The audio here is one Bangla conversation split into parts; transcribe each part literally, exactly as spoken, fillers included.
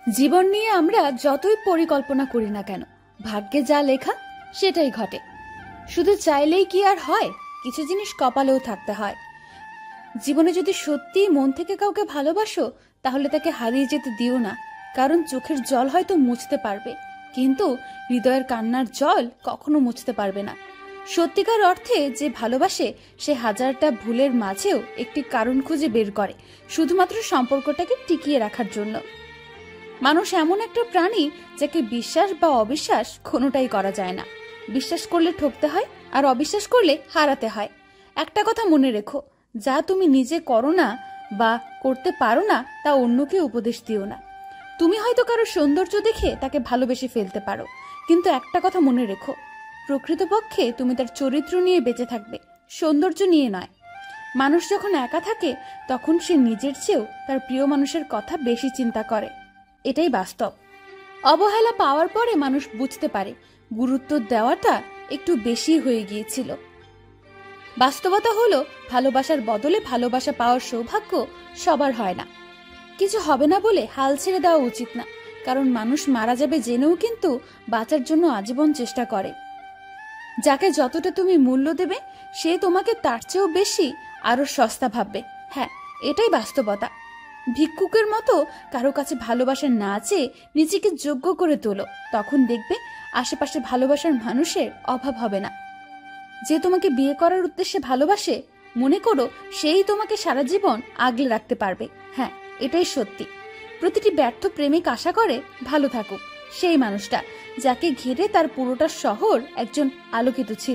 জীবন নিয়ে আমরা যতই পরিকল্পনা করি না কেন, ভাগ্যে যা লেখা সেটাই ঘটে। শুধু চাইলেই কি আর হয়? কিছু জিনিস কপালেও থাকতে হয়। জীবনে যদি সত্যিই মন থেকে কাউকে ভালোবাসো, তাহলে তাকে হারিয়ে যেতে দিও না। কারণ চোখের জল হয়তো মুছতে পারবে, কিন্তু হৃদয়ের কান্নার জল কখনো মুছতে পারবে না। সত্যিকার অর্থে যে ভালোবাসে, সে হাজারটা ভুলের মাঝেও একটি কারণ খুঁজে বের করে, শুধুমাত্র সম্পর্কটাকে টিকিয়ে রাখার জন্য। মানুষ এমন একটা প্রাণী যাকে বিশ্বাস বা অবিশ্বাস কোনোটাই করা যায় না। বিশ্বাস করলে ঠকতে হয়, আর অবিশ্বাস করলে হারাতে হয়। একটা কথা মনে রেখো, যা তুমি নিজে করো না বা করতে পারো না, তা অন্যকে উপদেশ দিও না। তুমি হয়তো কারো সৌন্দর্য দেখে তাকে ভালোবেসে ফেলতে পারো, কিন্তু একটা কথা মনে রেখো, প্রকৃতপক্ষে তুমি তার চরিত্র নিয়ে বেঁচে থাকবে, সৌন্দর্য নিয়ে নয়। মানুষ যখন একা থাকে, তখন সে নিজের চেয়েও তার প্রিয় মানুষের কথা বেশি চিন্তা করে। এটাই বাস্তব। অবহেলা পাওয়ার পরে মানুষ বুঝতে পারে গুরুত্ব দেওয়াটা একটু বেশি হয়ে গিয়েছিল। বাস্তবতা হলো, ভালোবাসার বদলে ভালোবাসা পাওয়ার সৌভাগ্য সবার হয় না। কিছু হবে না বলে হাল ছেড়ে দেওয়া উচিত না, কারণ মানুষ মারা যাবে জেনেও কিন্তু বাঁচার জন্য আজীবন চেষ্টা করে। যাকে যতটা তুমি মূল্য দেবে, সে তোমাকে তার চেয়েও বেশি আরো সস্তা ভাববে। হ্যাঁ, এটাই বাস্তবতা। ভিক্ষুকের মতো কারো কাছে ভালোবাসা না চেয়ে নিজেকে যোগ্য করে তোলো, তখন দেখবে আশেপাশে ভালোবাসার মানুষের অভাব হবে না। যে তোমাকে বিয়ে করার উদ্দেশ্যে ভালোবাসে, মনে করো সেই তোমাকে সারা জীবন আগলে রাখতে পারবে। হ্যাঁ, এটাই সত্যি। প্রতিটি ব্যর্থ প্রেমিক আশা করে ভালো থাকুক সেই মানুষটা, যাকে ঘিরে তার পুরোটা শহর একজন আলোকিত ছিল।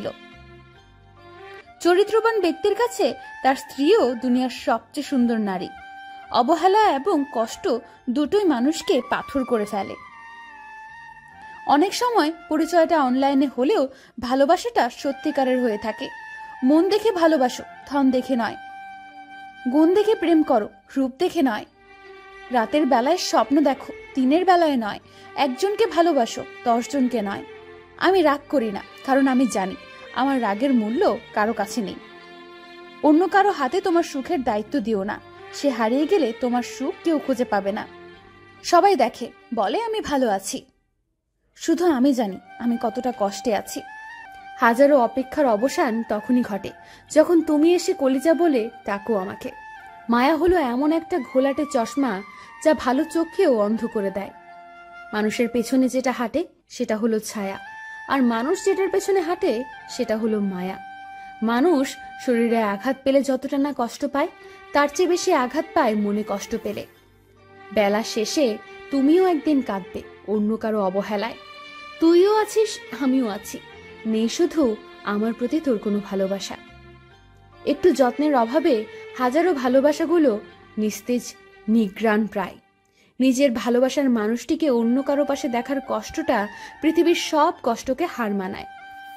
চরিত্রবান ব্যক্তির কাছে তার স্ত্রীও দুনিয়ার সবচেয়ে সুন্দর নারী। অবহেলা এবং কষ্ট দুটোই মানুষকে পাথর করে ফেলে। অনেক সময় পরিচয়টা অনলাইনে হলেও ভালোবাসাটা সত্যিকারের হয়ে থাকে। মন দেখে ভালোবাসো, ধন দেখে নয়। গুণ দেখে প্রেম করো, রূপ দেখে নয়। রাতের বেলায় স্বপ্ন দেখো, দিনের বেলায় নয়। একজনকে ভালোবাসো, দশজনকে নয়। আমি রাগ করি না, কারণ আমি জানি আমার রাগের মূল্য কারো কাছে নেই। অন্য কারো হাতে তোমার সুখের দায়িত্ব দিও না। সে হারিয়ে গেলে তোমার সুখ কেউ খুঁজে পাবে না। সবাই দেখে, বলে আমি ভালো আছি, শুধু আমি জানি আমি কতটা কষ্টে আছি। হাজারো অপেক্ষার অবসান তখনই ঘটে যখন তুমি এসে কলিজা বলে ডাকো আমাকে। মায়া হলো এমন একটা ঘোলাটে চশমা যা ভালো চোখকেও অন্ধ করে দেয়। মানুষের পেছনে যেটা হাঁটে সেটা হলো ছায়া, আর মানুষ যেটার পেছনে হাঁটে সেটা হলো মায়া। মানুষ শরীরে আঘাত পেলে যতটা না কষ্ট পায়, তার চেয়ে বেশি আঘাত পায় মনে কষ্ট পেলে। বেলা শেষে তুমিও একদিন কাঁদবে অন্য কারো অবহেলায়। তুইও আছিস, আমিও আছি, নেই শুধু আমার প্রতি তোর কোনো ভালোবাসা। একটু যত্নের অভাবে হাজারো ভালোবাসাগুলো নিস্তেজ, নিগ্রাণ প্রায়। নিজের ভালোবাসার মানুষটিকে অন্য কারো পাশে দেখার কষ্টটা পৃথিবীর সব কষ্টকে হার মানায়।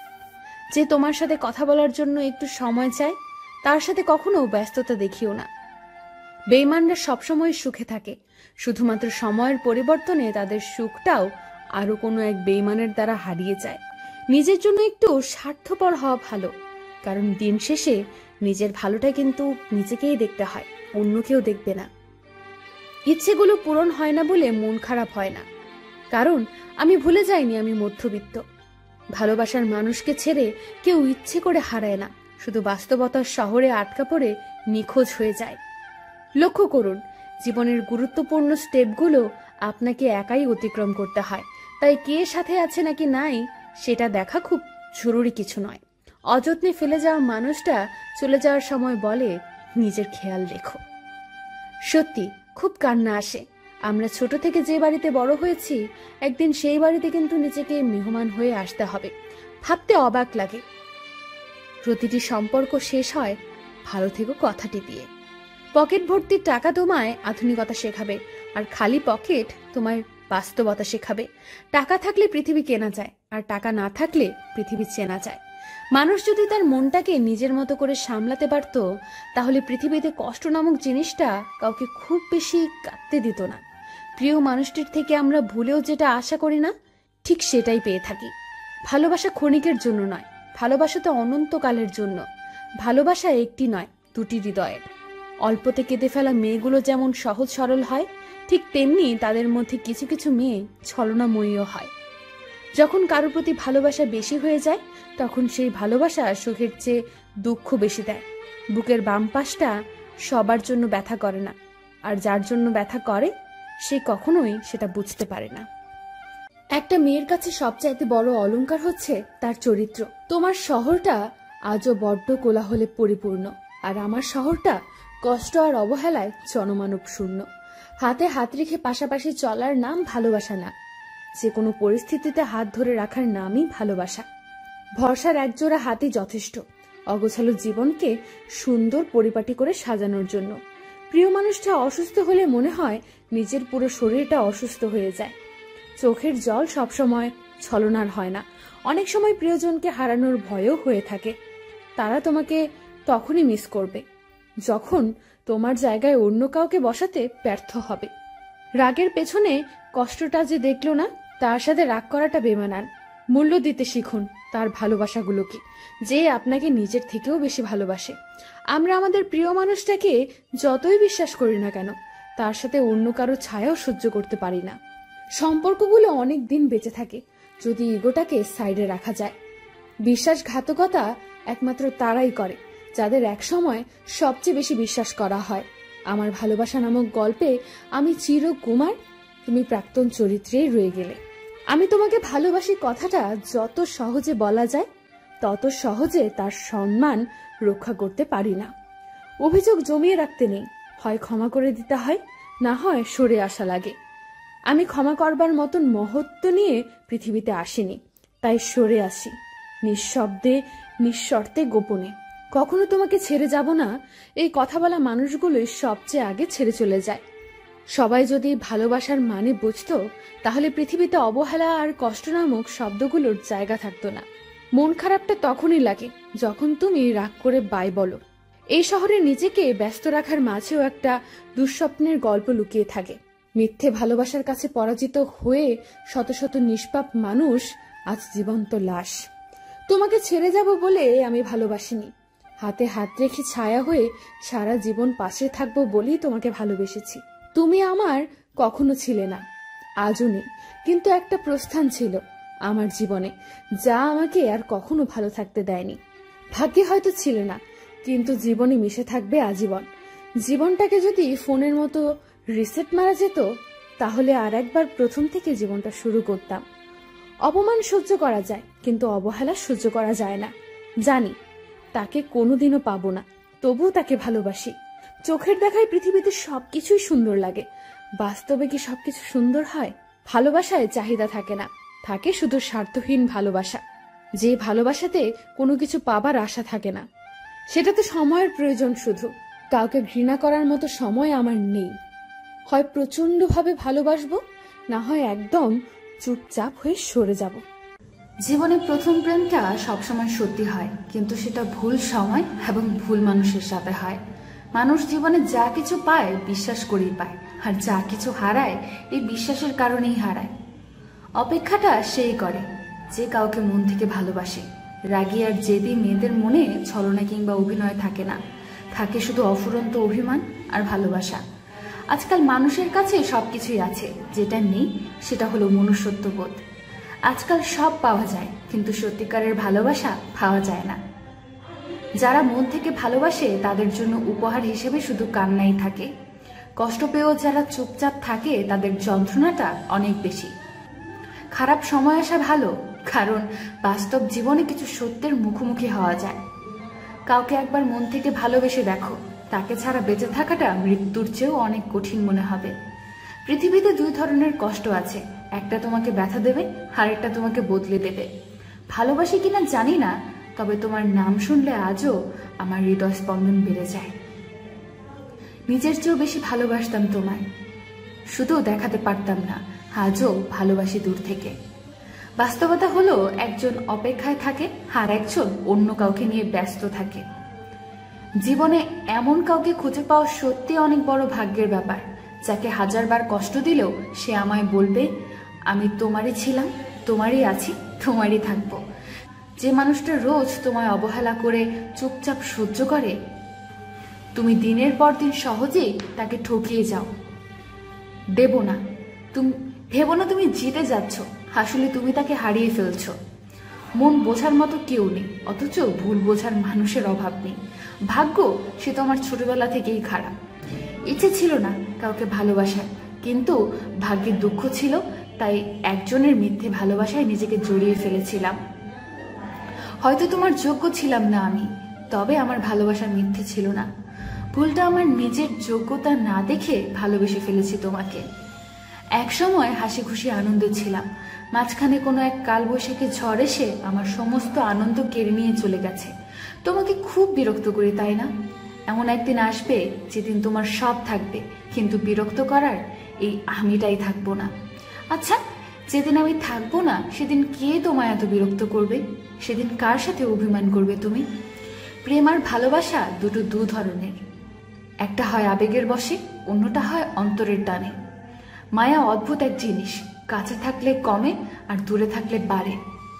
যে তোমার সাথে কথা বলার জন্য একটু সময় চায়, তার সাথে কখনো ব্যস্ততা দেখিও না। বেঈমানরা সবসময় সুখে থাকে, শুধুমাত্র সময়ের পরিবর্তনে তাদের সুখটাও আরো কোনো এক বেঈমানের দ্বারা হারিয়ে যায়। নিজের জন্য একটু স্বার্থপর হওয়া ভালো, কারণ দিন শেষে নিজের ভালোটা কিন্তু নিজেকেই দেখতে হয়, অন্য কেউ দেখবে না। ইচ্ছেগুলো পূরণ হয় না বলে মন খারাপ হয় না, কারণ আমি ভুলে যাইনি আমি মধ্যবিত্ত। ভালোবাসার মানুষকে ছেড়ে কেউ ইচ্ছে করে হারায় না, শুধু বাস্তবতার শহরে আটকা পড়ে নিখোঁজ হয়ে যায়। লক্ষ্য করুন, জীবনের গুরুত্বপূর্ণ স্টেপগুলো আপনাকে একাই অতিক্রম করতে হয়, তাই কে সাথে আছে নাকি নাই সেটা দেখা খুব জরুরি কিছু নয়। অযত্নে ফেলে যাওয়া মানুষটা চলে যাওয়ার সময় বলে, নিজের খেয়াল রেখো। সত্যি খুব কান্না আসে। আমরা ছোট থেকে যে বাড়িতে বড় হয়েছি, একদিন সেই বাড়িতে কিন্তু নিজেকে মেহমান হয়ে আসতে হবে। ভাবতে অবাক লাগে, প্রতিটি সম্পর্ক শেষ হয় ভালো থেকো কথাটি দিয়ে। পকেট ভর্তি টাকা তোমায় আধুনিকতা শেখাবে, আর খালি পকেট তোমায় বাস্তবতা শেখাবে। টাকা থাকলে পৃথিবী কেনা যায়, আর টাকা না থাকলে পৃথিবী চেনা যায়। মানুষ যদি তার মনটাকে নিজের মতো করে সামলাতে পারত, তাহলে পৃথিবীতে কষ্ট নামক জিনিসটা কাউকে খুব বেশি কাঁদতে দিত না। প্রিয় মানুষটির থেকে আমরা ভুলেও যেটা আশা করি না, ঠিক সেটাই পেয়ে থাকি। ভালোবাসা ক্ষণিকের জন্য নয়, ভালোবাসা তো অনন্তকালের জন্য। ভালোবাসা একটি নয়, দুটি হৃদয়ের। অল্পতে কেঁদে ফেলা মেয়েগুলো যেমন সহজ সরল হয়, ঠিক তেমনি তাদের মধ্যে কিছু কিছু মেয়ে ছলনাময়ীও হয়। যখন কারো প্রতি ভালোবাসা বেশি হয়ে যায় তখন সেই ভালোবাসা সুখের চেয়ে দুঃখ বেশি দেয়। বুকের বাম পাশটা সবার জন্য ব্যথা করে না, আর যার জন্য ব্যথা করে সে কখনোই সেটা বুঝতে পারে না। একটা মেয়ের কাছে সবচাইতে বড় অলংকার হচ্ছে তার চরিত্র। তোমার শহরটা আজও বড্ড কোলাহলে পরিপূর্ণ, আর আমার শহরটা কষ্ট আর অবহেলায় জনমানব শূন্য। হাতে হাত রেখে পাশাপাশি চলার নাম ভালোবাসা না, যে কোনো পরিস্থিতিতে হাত ধরে রাখার নামই ভালোবাসা। ভরসার একজোড়া হাতই যথেষ্ট অগোছালো জীবনকে সুন্দর পরিপাটি করে সাজানোর জন্য। প্রিয় মানুষটা অসুস্থ হলে মনে হয় নিজের পুরো শরীরটা অসুস্থ হয়ে যায়। চোখের জল সবসময় ছলনার হয় না, অনেক সময় প্রিয়জনকে হারানোর ভয়ও হয়ে থাকে। তারা তোমাকে তখনই মিস করবে যখন তোমার জায়গায় অন্য কাউকে বসাতে ব্যর্থ হবে। রাগের পেছনে কষ্টটা যে দেখলো না, তার সাথে রাগ করাটা বেমানান। মূল্য দিতে শিখুন তার ভালোবাসাগুলোকে, যে আপনাকে নিজের থেকেও বেশি ভালোবাসে। আমরা আমাদের প্রিয় মানুষটাকে যতই বিশ্বাস করি না কেন, তার সাথে অন্য কারো ছায়াও সহ্য করতে পারি না। সম্পর্কগুলো অনেক দিন বেঁচে থাকে যদি ইগোটাকে সাইডে রাখা যায়। বিশ্বাসঘাতকতা একমাত্র তারাই করে যাদের একসময় সবচেয়ে বেশি বিশ্বাস করা হয়। আমার ভালোবাসা নামক গল্পে আমি চিরকুমার, তুমি প্রাক্তন চরিত্রেই রয়ে গেলে। আমি তোমাকে ভালোবাসি কথাটা যত সহজে বলা যায় তত সহজে তার সম্মান রক্ষা করতে পারি না। অভিযোগ জমিয়ে রাখতে নেই, হয় ক্ষমা করে দিতে হয়, না হয় সরে আসা লাগে। আমি ক্ষমা করবার মতন মহত্ব নিয়ে পৃথিবীতে আসিনি, তাই সরে আসি নিঃশব্দে, নিঃশর্তে, গোপনে। কখনো তোমাকে ছেড়ে যাব না এই কথা বলা মানুষগুলোই সবচেয়ে আগে ছেড়ে চলে যায়। সবাই যদি ভালোবাসার মানে বুঝতো তাহলে পৃথিবীতে অবহেলা আর কষ্ট নামক শব্দগুলোর জায়গা থাকতো না। মন খারাপটা তখনই লাগে যখন তুমি রাগ করে বাই বলো। এই শহরে নিজেকে ব্যস্ত রাখার মাঝেও একটা দুঃস্বপ্নের গল্প লুকিয়ে থাকে। মিথ্যে ভালোবাসার কাছে পরাজিত হয়ে শত শত নিষ্পাপ মানুষ আজ জীবন্ত লাশ। তোমাকে ছেড়ে যাব বলে আমি ভালোবাসিনি, হাতে হাত রেখে ছায়া হয়ে সারা জীবন পাশে থাকবো বলেই তোমাকে ভালোবেসেছি। তুমি আমার কখনো ছিলে না, আজও নেই, কিন্তু একটা প্রস্থান ছিল আমার জীবনে যা আমাকে আর কখনো ভালো থাকতে দেয়নি। ভাগ্যে হয়তো ছিল না, কিন্তু জীবনে মিশে থাকবে আজীবন। জীবনটাকে যদি ফোনের মতো রিসেট মারা যেত তাহলে আর একবার প্রথম থেকে জীবনটা শুরু করতাম। অপমান সহ্য করা যায়, কিন্তু অবহেলা সহ্য করা যায় না। জানি তাকে কোনোদিনও পাবো না, তবুও তাকে ভালোবাসি। চোখের দেখায় পৃথিবীতে সবকিছুই সুন্দর লাগে, বাস্তবে কি সবকিছু সুন্দর হয়? ভালোবাসায় চাহিদা থাকে না, থাকে শুধু স্বার্থহীন ভালোবাসা। যে ভালোবাসাতে কোনো কিছু পাবার আশা থাকে না, সেটাতে সময়ের প্রয়োজন শুধু। কাউকে ঘৃণা করার মতো সময় আমার নেই। হয় প্রচন্ডভাবে ভালোবাসবো, না হয় একদম চুপচাপ হয়ে সরে যাব। জীবনে প্রথম প্রেমটা সবসময় সত্যি হয়, কিন্তু সেটা ভুল সময় এবং ভুল মানুষের সাথে হয়। মানুষ জীবনে যা কিছু পায় বিশ্বাস করেই পায়, আর যা কিছু হারায় এই বিশ্বাসের কারণেই হারায়। অপেক্ষাটা সেই করে যে কাউকে মন থেকে ভালোবাসে। রাগী আর জেদি মেয়েদের মনে ছলনা কিংবা অভিনয় থাকে না, থাকে শুধু অফুরন্ত অভিমান আর ভালোবাসা। আজকাল মানুষের কাছে সবকিছুই আছে, যেটা নেই সেটা হলো মনুষ্যত্ববোধ। আজকাল সব পাওয়া যায়, কিন্তু সত্যিকারের ভালোবাসা পাওয়া যায় না। যারা মন থেকে ভালোবাসে তাদের জন্য উপহার হিসেবে শুধু কান্নাই থাকে। কষ্ট পেয়েও যারা চুপচাপ থাকে তাদের যন্ত্রণাটা অনেক বেশি। খারাপ সময় আসা ভালো, কারণ বাস্তব জীবনে কিছু সত্যের মুখোমুখি হওয়া যায়। কাউকে একবার মন থেকে ভালোবেসে দেখো, তাকে ছাড়া বেঁচে থাকাটা মৃত্যুর চেয়েও অনেক কঠিন মনে হবে। পৃথিবীতে দুই ধরনের কষ্ট আছে, একটা তোমাকে ব্যথা দেবে, আরেকটা তোমাকে বদলে দেবে। ভালোবাসি কিনা জানি না, তবে তোমার নাম শুনলে আজও আমার হৃদয় স্পন্দন বেড়ে যায়। নিজের চেয়েও বেশি ভালোবাসতাম তোমায়, শুধু দেখাতে পারতাম না, আজও ভালোবাসি দূর থেকে। বাস্তবতা হলো একজন অপেক্ষায় থাকে আর একজন অন্য কাউকে নিয়ে ব্যস্ত থাকে। জীবনে এমন কাউকে খুঁজে পাওয়া সত্যি অনেক বড় ভাগ্যের ব্যাপার, যাকে হাজারবার কষ্ট দিলেও সে আমায় বলবে আমি তোমারই ছিলাম, তোমারই আছি, তোমারই থাকবো। যে মানুষটা রোজ তোমায় অবহেলা করে চুপচাপ সহ্য করে, তুমি দিনের পর দিন সহজেই তাকে ঠকিয়ে যাও। দেব না। তুমি ভেবো না তুমি জিতে যাচ্ছ, আসলে তুমি তাকে হারিয়ে ফেলছো। মন বোঝার মতো কেউ নেই, অথচ ভুল বোঝার মানুষের অভাব নেই। ভাগ্য সে তো আমার ছোটবেলা থেকেই খারাপ। ইচ্ছে ছিল না কাউকে ভালোবাসার, কিন্তু ভাগ্যের দুঃখ ছিল, তাই একজনের মিথ্যে ভালোবাসায় নিজেকে জড়িয়ে ফেলেছিলাম। হয়তো তোমার যোগ্য ছিলাম না আমি, তবে আমার ভালোবাসা মিথ্যে ছিল না। ভুলটা আমার নিজের যোগ্যতা না দেখে ভালোবেসে ফেলেছি তোমাকে। এক সময় হাসি খুশি আনন্দে ছিলাম, মাঝখানে কোনো এক কালবৈশাখী ঝড় এসে আমার সমস্ত আনন্দ কেড়ে নিয়ে চলে গেছে। তোমাকে খুব বিরক্ত করি, তাই না? এমন একদিন আসবে যেদিন তোমার সব থাকবে, কিন্তু বিরক্ত করার এই আমিটাই থাকবো না। আচ্ছা, যেদিন আমি থাকবো না সেদিন কে তোমায় এত বিরক্ত করবে? সেদিন কার সাথে অভিমান করবে তুমি? প্রেম আর ভালোবাসা দুটো দু ধরনের, একটা হয় আবেগের বশে, অন্যটা হয় অন্তরের টানে। মায়া অদ্ভুত এক জিনিস, কাছে থাকলে কমে আর দূরে থাকলে বাড়ে।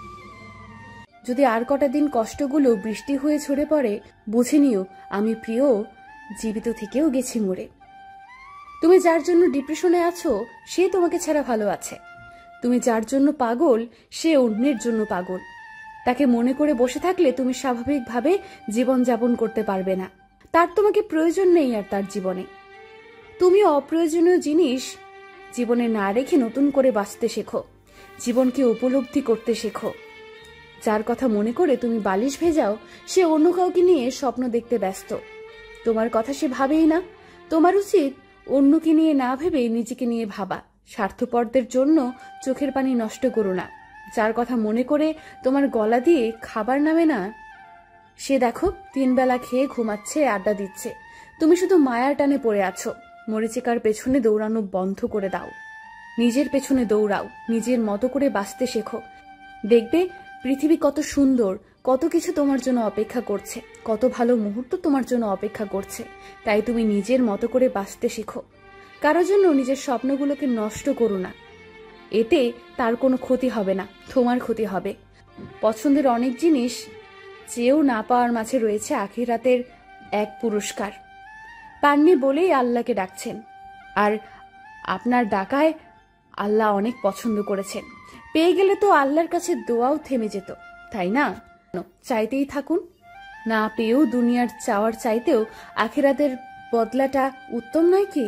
যদি আর কটা দিন কষ্টগুলো বৃষ্টি হয়ে ঝরে পড়ে, বুঝে নিও আমি প্রিয় জীবিত থেকেও গেছি মরে। তুমি যার জন্য ডিপ্রেশনে আছো সে তোমাকে ছাড়া ভালো আছে। তুমি যার জন্য পাগল সে অন্যের জন্য পাগল। তাকে মনে করে বসে থাকলে তুমি স্বাভাবিকভাবে জীবন যাপন করতে পারবে না। তার তোমাকে প্রয়োজন নেই আর তার জীবনে। তুমি অপ্রয়োজনীয় জিনিস জীবনে না রেখে নতুন করে বাঁচতে শেখো, জীবনকে উপলব্ধি করতে শেখো। যার কথা মনে করে তুমি বালিশ ভেজাও সে অন্য কাউকে নিয়ে স্বপ্ন দেখতে ব্যস্ত। তোমার কথা সে ভাবেই না। তোমার উচিত অন্যকে নিয়ে না ভেবে নিজেকে নিয়ে ভাবা। স্বার্থপরদের জন্য চোখের পানি নষ্ট করো না। যার কথা মনে করে তোমার গলা দিয়ে খাবার নামে না, সে দেখো তিন বেলা খেয়ে ঘুমাচ্ছে, আড্ডা দিচ্ছে। তুমি শুধু মায়ার টানে পড়ে আছো। মরিচিকার পেছনে দৌড়ানো বন্ধ করে দাও, নিজের পেছনে দৌড়াও, নিজের মতো করে বাঁচতে শেখো। দেখবে পৃথিবী কত সুন্দর, কত কিছু তোমার জন্য অপেক্ষা করছে, কত ভালো মুহূর্ত তোমার জন্য অপেক্ষা করছে। তাই তুমি নিজের মতো করে বাঁচতে শেখো। কারোর জন্য নিজের স্বপ্নগুলোকে নষ্ট করো না, এতে তার কোনো ক্ষতি হবে না, তোমার ক্ষতি হবে। পছন্দের অনেক জিনিস চেয়েও না পাওয়ার মাঝে রয়েছে আখিরাতের এক পুরস্কার। পাননি বলেই আল্লাহকে ডাকছেন, আর আপনার ডাকায় আল্লাহ অনেক পছন্দ করেছেন। পেয়ে গেলে তো আল্লাহর কাছে দোয়াও থেমে যেত, তাই না? চাইতেই থাকুন, না পেয়েও দুনিয়ার চাওয়ার চাইতেও আখিরাতের বদলাটা উত্তম নয় কি?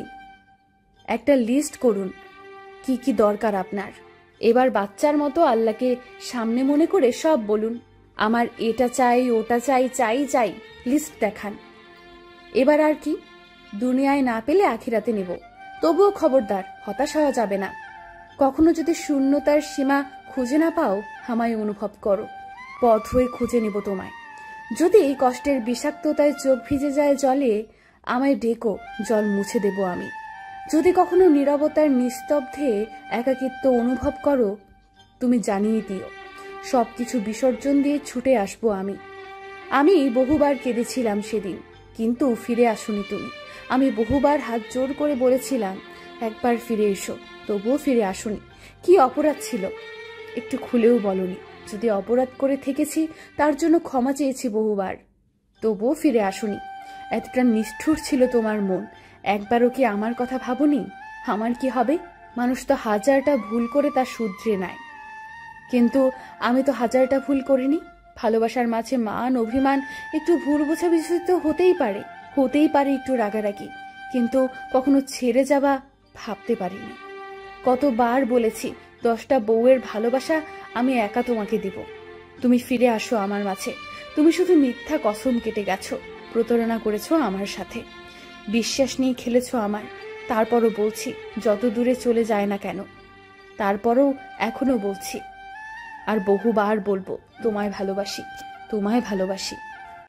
একটা লিস্ট করুন কি কি দরকার আপনার। এবার বাচ্চার মতো আল্লাহকে সামনে মনে করে সব বলুন, আমার এটা চাই, ওটা চাই, চাই চাই, লিস্ট দেখান। এবার আর কি? দুনিয়ায় না পেলে আখিরাতে নেব, তবুও খবরদার হতাশ হওয়া যাবে না। কখনো যদি শূন্যতার সীমা খুঁজে না পাও, আমায় অনুভব করো, পথ হয়ে খুঁজে নেব তোমায়। যদি কষ্টের বিষাক্ততায় চোখ ভিজে যায় জলে, আমায় ডেকো, জল মুছে দেব আমি। যদি কখনো নীরবতার নিস্তব্ধে একাকিত্ব অনুভব করো, তুমি জানিয়ে দিও, সবকিছু বিসর্জন দিয়ে ছুটে আসবো আমি। আমি বহুবার কেঁদেছিলাম সেদিন, কিন্তু ফিরে আসুনি তুমি। আমি বহুবার হাত জোর করে বলেছিলাম একবার ফিরে এসো, তবুও ফিরে আসুনি। কি অপরাধ ছিল একটু খুলেও বলনি। যদি অপরাধ করে থেকেছি তার জন্য ক্ষমা চেয়েছি বহুবার, তবুও ফিরে আসুনি। এতটা নিষ্ঠুর ছিল তোমার মন, একবারও কি আমার কথা ভাবনি? আমার কি হবে? মানুষ তো হাজারটা ভুল করে তা শুধরে নেয়, কিন্তু আমি তো হাজারটা ভুল করিনি। ভালোবাসার মাঝে মান অভিমান একটু ভুল বোঝাবুঝি তো হতেই পারে, হতেই পারে একটু রাগারাগি, কিন্তু কখনো ছেড়ে যাওয়া ভাবতে পারিনি। কতবার বলেছি দশটা বউয়ের ভালোবাসা আমি একা তোমাকে দিব, তুমি ফিরে আসো আমার মাঝে। তুমি শুধু মিথ্যা কসম কেটে গেছো, প্রতারণা করেছো আমার সাথে, বিশ্বাস নিয়ে খেলেছো আমার। তারপরও বলছি, যত দূরে চলে যায় না কেন, তারপরও এখনো বলছি, আর বহুবার বলবো, তোমায় ভালোবাসি, তোমায় ভালোবাসি।